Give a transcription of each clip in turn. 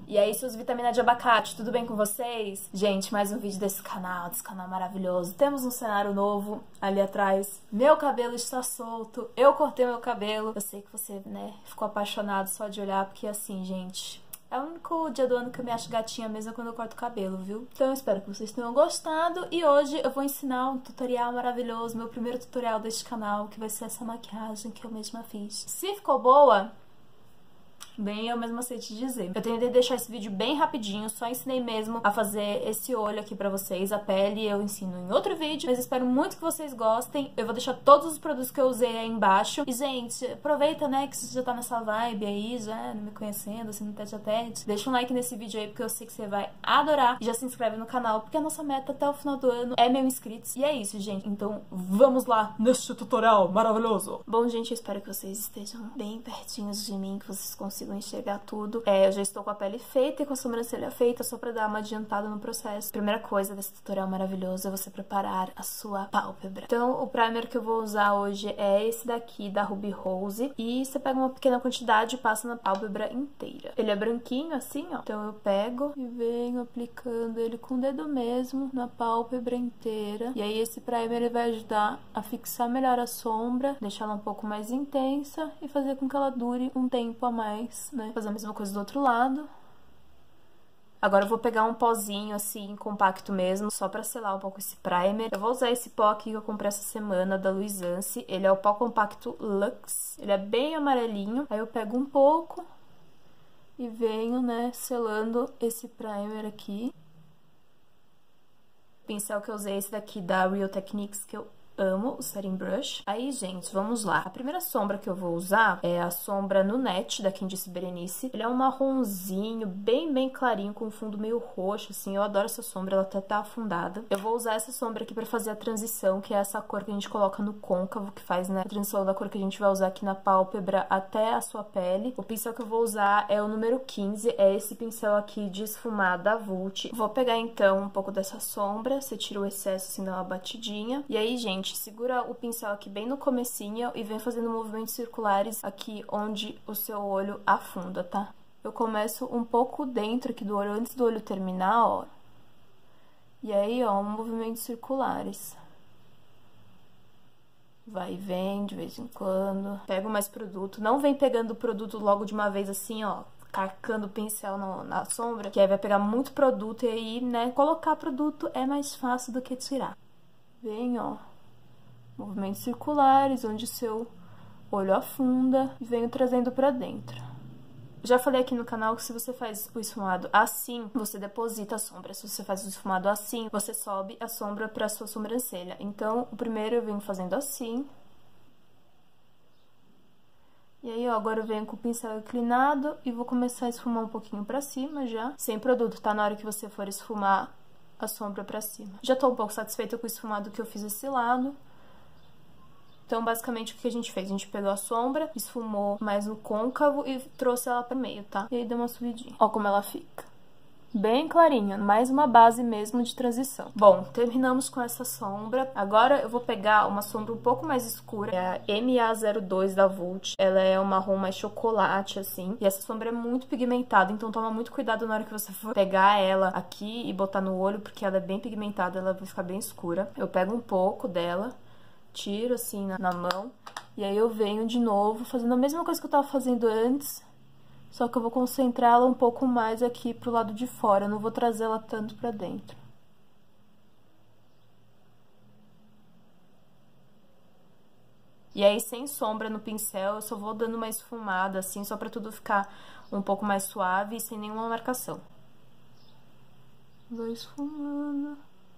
E aí, seus vitaminas de abacate, tudo bem com vocês? Gente, mais um vídeo desse canal maravilhoso. Temos um cenário novo ali atrás. Meu cabelo está solto, eu cortei meu cabelo. Eu sei que você, né, ficou apaixonado só de olhar, porque assim, gente... é o único dia do ano que eu me acho gatinha mesmo quando eu corto o cabelo, viu? Então eu espero que vocês tenham gostado. E hoje eu vou ensinar um tutorial maravilhoso, meu primeiro tutorial deste canal, que vai ser essa maquiagem que eu mesma fiz. Se ficou boa... bem, eu mesma sei te dizer. Eu tentei deixar esse vídeo bem rapidinho, só ensinei mesmo a fazer esse olho aqui pra vocês. A pele eu ensino em outro vídeo, mas espero muito que vocês gostem. Eu vou deixar todos os produtos que eu usei aí embaixo. E, gente, aproveita, né, que você já tá nessa vibe aí, já me conhecendo, assim, no tete a tete. Deixa um like nesse vídeo aí, porque eu sei que você vai adorar. E já se inscreve no canal, porque a nossa meta até o final do ano é 1000 inscritos. E é isso, gente. Então, vamos lá neste tutorial maravilhoso. Bom, gente, eu espero que vocês estejam bem pertinhos de mim, que vocês consigam enxergar tudo. Eu já estou com a pele feita e com a sobrancelha feita, só pra dar uma adiantada no processo. Primeira coisa desse tutorial maravilhoso é você preparar a sua pálpebra. Então, o primer que eu vou usar hoje é esse daqui, da Ruby Rose. E você pega uma pequena quantidade e passa na pálpebra inteira. Ele é branquinho assim, ó. Então eu pego e venho aplicando ele com o dedo mesmo na pálpebra inteira. E aí esse primer ele vai ajudar a fixar melhor a sombra, deixar ela um pouco mais intensa e fazer com que ela dure um tempo a mais, né? Fazer a mesma coisa do outro lado. Agora eu vou pegar um pozinho assim, compacto mesmo, só pra selar um pouco esse primer. Eu vou usar esse pó aqui que eu comprei essa semana, da Luisance. Ele é o pó compacto Luxe. Ele é bem amarelinho. Aí eu pego um pouco e venho, né, selando esse primer aqui. O pincel que eu usei é esse daqui da Real Techniques, que eu amo, o Setting Brush. Aí, gente, vamos lá. A primeira sombra que eu vou usar é a sombra Nunette, da Quem Disse Berenice. Ele é um marronzinho, bem clarinho, com um fundo meio roxo, assim. Eu adoro essa sombra, ela até tá afundada. Eu vou usar essa sombra aqui pra fazer a transição, que é essa cor que a gente coloca no côncavo, que faz, né, a transição da cor que a gente vai usar aqui na pálpebra até a sua pele. O pincel que eu vou usar é o número 15, é esse pincel aqui de esfumar da Vult. Vou pegar, então, um pouco dessa sombra, você tira o excesso, assim, dá uma batidinha. E aí, gente, segura o pincel aqui bem no comecinho e vem fazendo movimentos circulares aqui onde o seu olho afunda, tá? Eu começo um pouco dentro aqui do olho, antes do olho terminar, ó. E aí, ó, movimentos circulares. Vai e vem de vez em quando. Pego mais produto. Não vem pegando o produto logo de uma vez assim, ó, carcando o pincel na sombra, que aí vai pegar muito produto e aí, né, colocar produto é mais fácil do que tirar. Vem, ó. Movimentos circulares, onde seu olho afunda, e venho trazendo pra dentro. Já falei aqui no canal que se você faz o esfumado assim, você deposita a sombra. Se você faz o esfumado assim, você sobe a sombra pra sua sobrancelha. Então, o primeiro eu venho fazendo assim. E aí, ó, agora eu venho com o pincel inclinado e vou começar a esfumar um pouquinho pra cima já. Sem produto, tá? Na hora que você for esfumar a sombra pra cima. Já tô um pouco satisfeita com o esfumado que eu fiz esse lado. Então, basicamente, o que a gente fez? A gente pegou a sombra, esfumou mais no côncavo e trouxe ela pro meio, tá? E aí deu uma subidinha. Ó como ela fica. Bem clarinha, mais uma base mesmo de transição. Bom, terminamos com essa sombra. Agora eu vou pegar uma sombra um pouco mais escura, é a MA02 da Vult. Ela é um marrom mais chocolate, assim. E essa sombra é muito pigmentada, então toma muito cuidado na hora que você for pegar ela aqui e botar no olho, porque ela é bem pigmentada, ela vai ficar bem escura. Eu pego um pouco dela, tiro assim na mão, e aí eu venho de novo fazendo a mesma coisa que eu tava fazendo antes, só que eu vou concentrar ela um pouco mais aqui pro lado de fora, eu não vou trazer ela tanto pra dentro. E aí, sem sombra no pincel, eu só vou dando uma esfumada assim, só pra tudo ficar um pouco mais suave e sem nenhuma marcação. Vou esfumando.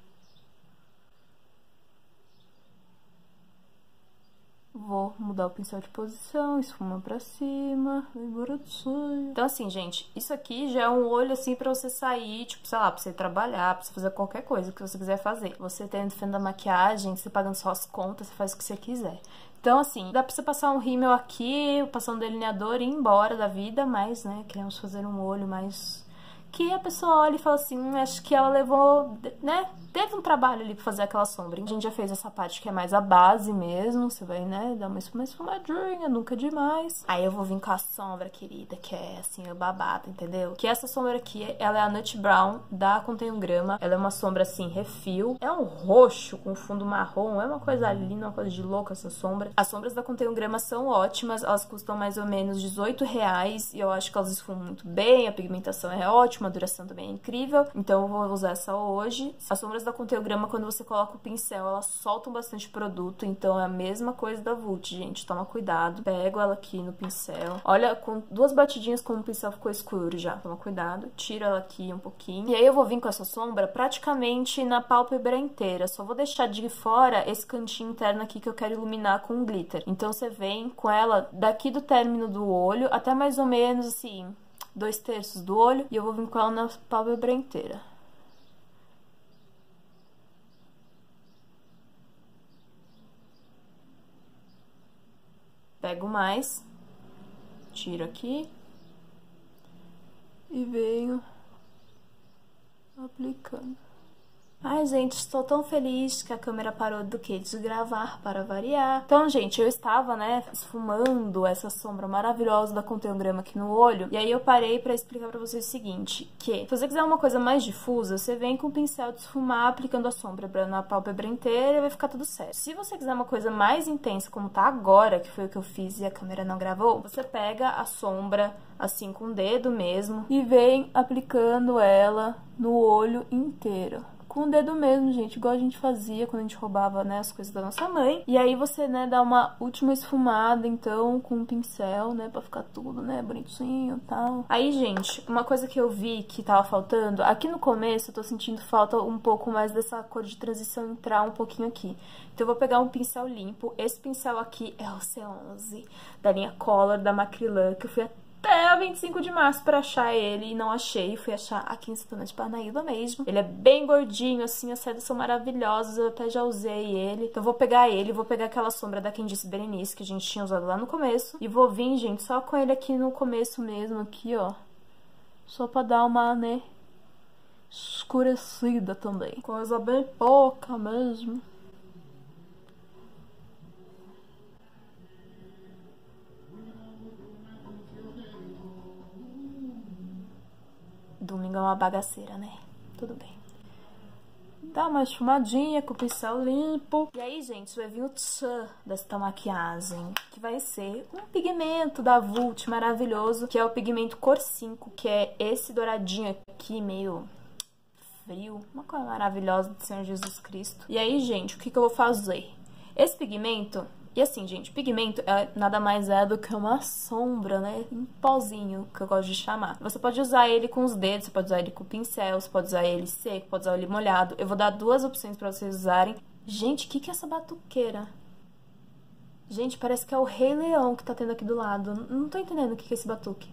Vou mudar o pincel de posição, esfuma pra cima, embora do sonho. Então, assim, gente, isso aqui já é um olho, assim, pra você sair, tipo, sei lá, pra você trabalhar, pra você fazer qualquer coisa que você quiser fazer. Você tendo fazendo a maquiagem, você pagando só as contas, você faz o que você quiser. Então, assim, dá pra você passar um rímel aqui, passar um delineador e ir embora da vida, mas, né, queremos fazer um olho mais que a pessoa olha e fala assim, acho que ela levou, né? Teve um trabalho ali pra fazer aquela sombra. A gente já fez essa parte que é mais a base mesmo. Você vai, né, dar uma esfumadinha, nunca demais. Aí eu vou vir com a sombra, querida, que é assim, o babado, entendeu? Que essa sombra aqui, ela é a Nut Brown da Contém um Grama. Ela é uma sombra assim, refil. É um roxo com fundo marrom. É uma coisa linda, uma coisa de louca essa sombra. As sombras da Contém um Grama são ótimas. Elas custam mais ou menos R$18. E eu acho que elas esfumam muito bem. A pigmentação é ótima, a duração também é incrível. Então eu vou usar essa hoje. As sombras da Contém um Grama, quando você coloca o pincel, elas soltam bastante produto. Então é a mesma coisa da Vult, gente. Toma cuidado. Pego ela aqui no pincel. Olha, com 2 batidinhas como o pincel ficou escuro já. Toma cuidado. Tiro ela aqui um pouquinho. E aí eu vou vir com essa sombra praticamente na pálpebra inteira. Só vou deixar de fora esse cantinho interno aqui que eu quero iluminar com glitter. Então você vem com ela daqui do término do olho até mais ou menos assim 2/3 do olho. E eu vou vir com ela na pálpebra inteira. Pego mais, tiro aqui e venho aplicando. Ai, gente, estou tão feliz que a câmera parou do que? De gravar, para variar. Então, gente, eu estava, né, esfumando essa sombra maravilhosa da Contém um Grama aqui no olho. E aí eu parei pra explicar pra vocês o seguinte, que se você quiser uma coisa mais difusa, você vem com o pincel de esfumar, aplicando a sombra na pálpebra inteira e vai ficar tudo certo. Se você quiser uma coisa mais intensa, como tá agora, que foi o que eu fiz e a câmera não gravou, você pega a sombra assim com o dedo mesmo e vem aplicando ela no olho inteiro. Com o dedo mesmo, gente, igual a gente fazia quando a gente roubava, né, as coisas da nossa mãe. E aí você, né, dá uma última esfumada, então, com o pincel, né, pra ficar tudo, né, bonitinho e tal. Aí, gente, uma coisa que eu vi que tava faltando, aqui no começo eu tô sentindo falta um pouco mais dessa cor de transição entrar um pouquinho aqui. Então eu vou pegar um pincel limpo. Esse pincel aqui é o C11, da linha Color, da Macrylan, que eu fui até 25 de março pra achar ele e não achei. Fui achar aqui em Santana de Parnaíba mesmo. Ele é bem gordinho, assim, as sedas são maravilhosas, eu até já usei ele. Então vou pegar ele, vou pegar aquela sombra da Candice Berenice que a gente tinha usado lá no começo. E vou vir, gente, só com ele aqui no começo mesmo, aqui, ó. Só pra dar uma, né, escurecida também. Coisa bem pouca mesmo. Domingo é uma bagaceira, né? Tudo bem. Dá uma esfumadinha com o pincel limpo. E aí, gente, vai vir o tchan desta maquiagem, que vai ser um pigmento da Vult maravilhoso, que é o pigmento cor 5, que é esse douradinho aqui, meio frio. Uma coisa maravilhosa do Senhor Jesus Cristo. E aí, gente, o que eu vou fazer? Esse pigmento... E assim, gente, pigmento nada mais é do que uma sombra, né? Um pozinho, que eu gosto de chamar. Você pode usar ele com os dedos, você pode usar ele com o pincel, você pode usar ele seco, pode usar ele molhado. Eu vou dar 2 opções pra vocês usarem. Gente, o que é essa batuqueira? Gente, parece que é o Rei Leão que tá tendo aqui do lado. Não tô entendendo o que é esse batuque.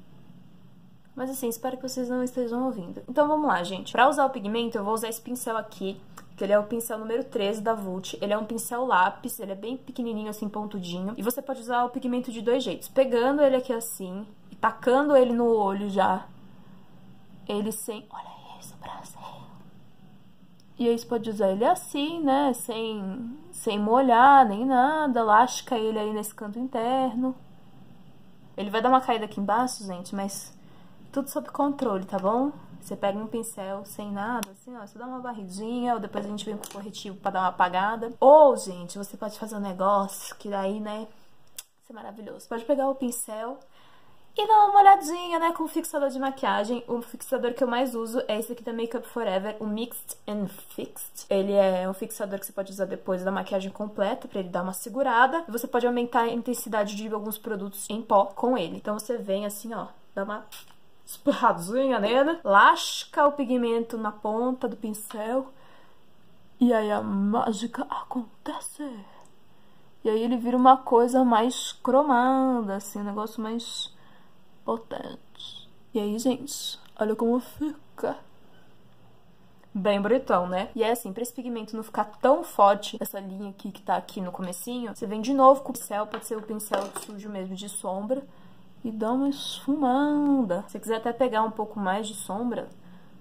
Mas assim, espero que vocês não estejam ouvindo. Então vamos lá, gente. Pra usar o pigmento, eu vou usar esse pincel aqui, que ele é o pincel número 13 da Vult. Ele é um pincel lápis, ele é bem pequenininho, assim, pontudinho. E você pode usar o pigmento de 2 jeitos. Pegando ele aqui assim, e tacando ele no olho já. Ele sem... Olha isso, Brasil! E aí você pode usar ele assim, né, sem molhar, nem nada. Lasca ele aí nesse canto interno. Ele vai dar uma caída aqui embaixo, gente, mas tudo sob controle, tá bom? Você pega um pincel sem nada, assim, ó, você dá uma varridinha, ou depois a gente vem com o corretivo pra dar uma apagada. Ou, gente, você pode fazer um negócio que daí, né, vai ser maravilhoso. Pode pegar o pincel e dar uma olhadinha, né, com o fixador de maquiagem. O fixador que eu mais uso é esse aqui da Makeup Forever, o Mixed and Fixed. Ele é um fixador que você pode usar depois da maquiagem completa, pra ele dar uma segurada. E você pode aumentar a intensidade de alguns produtos em pó com ele. Então você vem assim, ó, dá uma espirradinha nele, lasca o pigmento na ponta do pincel e aí a mágica acontece. E aí ele vira uma coisa mais cromada, assim, um negócio mais potente. E aí, gente, olha como fica. Bem bonitão, né? E é assim, pra esse pigmento não ficar tão forte, essa linha aqui que tá aqui no comecinho, você vem de novo com o pincel, pode ser o pincel sujo mesmo de sombra, e dá uma esfumada. Se você quiser até pegar um pouco mais de sombra...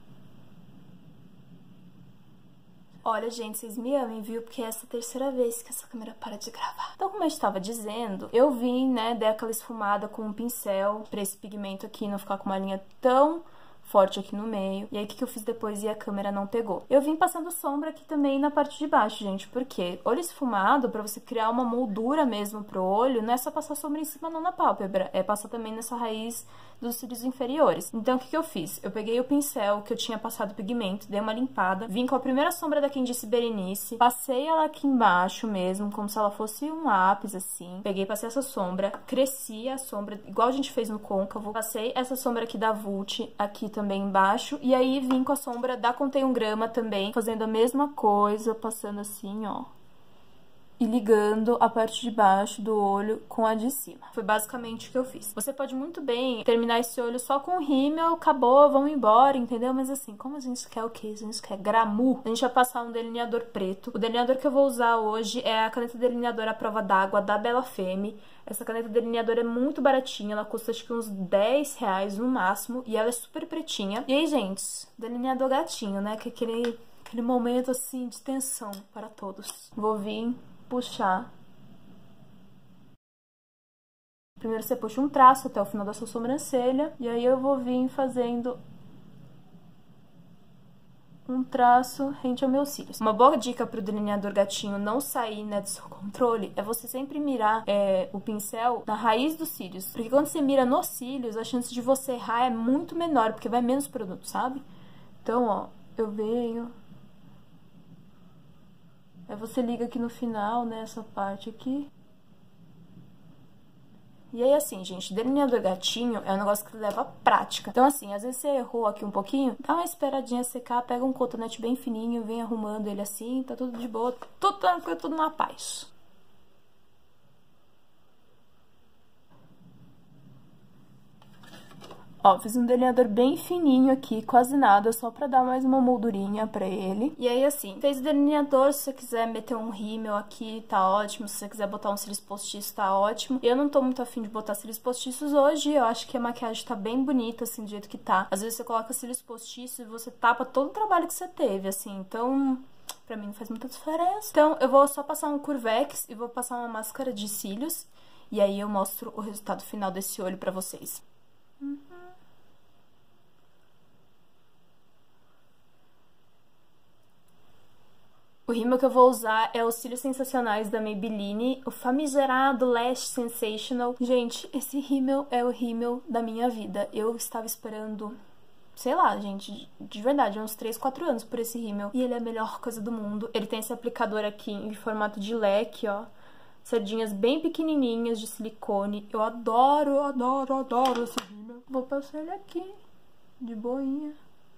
Olha, gente, vocês me amem, viu? Porque essa é a terceira vez que essa câmera para de gravar. Então, como eu estava dizendo, eu vim, né, dar aquela esfumada com um pincel pra esse pigmento aqui não ficar com uma linha tão forte aqui no meio. E aí, o que eu fiz depois e a câmera não pegou? Eu vim passando sombra aqui também na parte de baixo, gente. Por quê? Olho esfumado, pra você criar uma moldura mesmo pro olho, não é só passar sombra em cima não na pálpebra, é passar também nessa raiz dos cílios inferiores. Então, o que eu fiz? Eu peguei o pincel que eu tinha passado pigmento, dei uma limpada, vim com a primeira sombra da Quem Disse Berenice, passei ela aqui embaixo mesmo, como se ela fosse um lápis, assim. Peguei, passei essa sombra, cresci a sombra, igual a gente fez no côncavo. Passei essa sombra aqui da Vult aqui também embaixo, e aí vim com a sombra da Contém um Grama também, fazendo a mesma coisa, passando assim, ó, e ligando a parte de baixo do olho com a de cima. Foi basicamente o que eu fiz. Você pode muito bem terminar esse olho só com rímel, acabou, vamos embora, entendeu? Mas assim, como a gente quer o quê? A gente quer glamour. A gente vai passar um delineador preto. O delineador que eu vou usar hoje é a caneta delineadora à prova d'água da Bella Femme. Essa caneta delineadora é muito baratinha, ela custa acho que uns 10 reais no máximo, e ela é super pretinha. E aí, gente, delineador gatinho, né? Que é aquele momento assim de tensão para todos. Vou vir puxar. Primeiro você puxa um traço até o final da sua sobrancelha, e aí eu vou vir fazendo um traço rente aos meus cílios. Uma boa dica pro delineador gatinho não sair, né, do seu controle é você sempre mirar o pincel na raiz dos cílios, porque quando você mira nos cílios, a chance de você errar é muito menor, porque vai menos produto, sabe? Então, ó, eu venho... Aí você liga aqui no final, né, essa parte aqui. E aí, assim, gente, delineador gatinho é um negócio que leva prática. Então, assim, às vezes você errou aqui um pouquinho, dá uma esperadinha secar, pega um cotonete bem fininho, vem arrumando ele assim, tá tudo de boa, tudo tranquilo, tudo na paz. Ó, fiz um delineador bem fininho aqui, quase nada, só pra dar mais uma moldurinha pra ele. E aí, assim, fez o delineador, se você quiser meter um rímel aqui, tá ótimo. Se você quiser botar um cílios postiço, tá ótimo. Eu não tô muito afim de botar cílios postiços hoje, eu acho que a maquiagem tá bem bonita, assim, do jeito que tá. Às vezes você coloca cílios postiços e você tapa todo o trabalho que você teve, assim, então... Pra mim não faz muita diferença. Então, eu vou só passar um Curvex e vou passar uma máscara de cílios. E aí eu mostro o resultado final desse olho pra vocês. O rímel que eu vou usar é os Cílios Sensacionais da Maybelline, o famigerado Lash Sensational. Gente, esse rímel é o rímel da minha vida. Eu estava esperando, sei lá, gente, de verdade, uns 3, 4 anos por esse rímel. E ele é a melhor coisa do mundo. Ele tem esse aplicador aqui em formato de leque, ó. Sardinhas bem pequenininhas de silicone. Eu adoro, adoro, adoro esse rímel. Vou passar ele aqui, de boinha.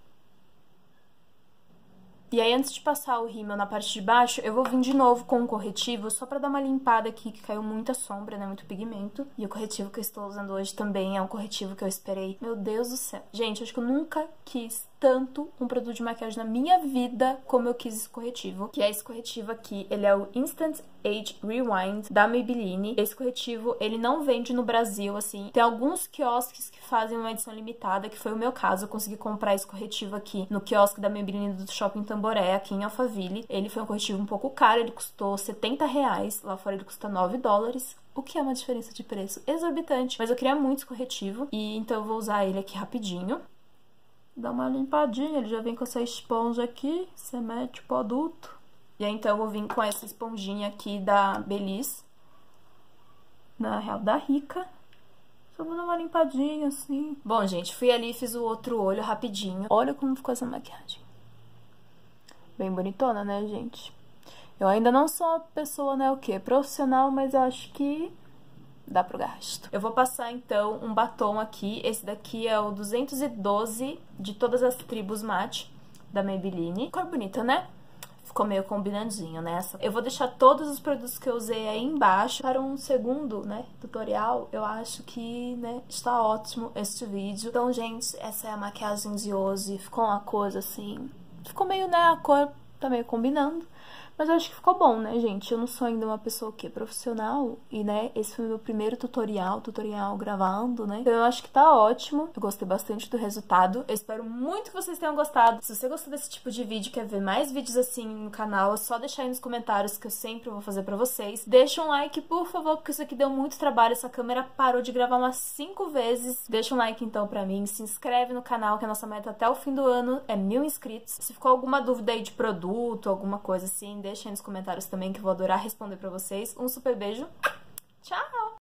E aí, antes de passar o rímel na parte de baixo, eu vou vir de novo com um corretivo, só pra dar uma limpada aqui, que caiu muita sombra, né, muito pigmento. E o corretivo que eu estou usando hoje também é um corretivo que eu esperei. Meu Deus do céu. Gente, acho que eu nunca quis tanto um produto de maquiagem na minha vida como eu quis esse corretivo. Que é esse corretivo aqui, ele é o Instant Age Rewind da Maybelline. Esse corretivo, ele não vende no Brasil, assim. Tem alguns quiosques que fazem uma edição limitada, que foi o meu caso. Eu consegui comprar esse corretivo aqui no quiosque da Maybelline do Shopping Tamboré, aqui em Alphaville. Ele foi um corretivo um pouco caro, ele custou 70 reais. Lá fora ele custa 9 dólares. O que é uma diferença de preço exorbitante. Mas eu queria muito esse corretivo, e então eu vou usar ele aqui rapidinho. Dá uma limpadinha, ele já vem com essa esponja aqui, você mete o produto. E aí, então, eu vou vir com essa esponjinha aqui da Belize, na real, da Rica. Só vou dar uma limpadinha, assim. Bom, gente, fui ali e fiz o outro olho rapidinho. Olha como ficou essa maquiagem. Bem bonitona, né, gente? Eu ainda não sou uma pessoa, né, o quê? Profissional, mas eu acho que... dá pro gasto. Eu vou passar, então, um batom aqui. Esse daqui é o 212 de Todas as Tribos Matte, da Maybelline. Cor bonita, né? Ficou meio combinandinho nessa. Eu vou deixar todos os produtos que eu usei aí embaixo para um segundo, né, tutorial. Eu acho que, né, está ótimo este vídeo. Então, gente, essa é a maquiagem de hoje. Ficou uma coisa assim... ficou meio, né, a cor tá meio combinando. Mas eu acho que ficou bom, né, gente? Eu não sou ainda uma pessoa que é profissional e, né, esse foi o meu primeiro tutorial gravando, né? Então eu acho que tá ótimo. Eu gostei bastante do resultado. Eu espero muito que vocês tenham gostado. Se você gostou desse tipo de vídeo, quer ver mais vídeos assim no canal, é só deixar aí nos comentários que eu sempre vou fazer pra vocês. Deixa um like, por favor, porque isso aqui deu muito trabalho. Essa câmera parou de gravar umas 5 vezes. Deixa um like então pra mim. Se inscreve no canal, que a nossa meta até o fim do ano é 1000 inscritos. Se ficou alguma dúvida aí de produto, alguma coisa assim, deixa aí nos comentários também que eu vou adorar responder pra vocês. Um super beijo. Tchau!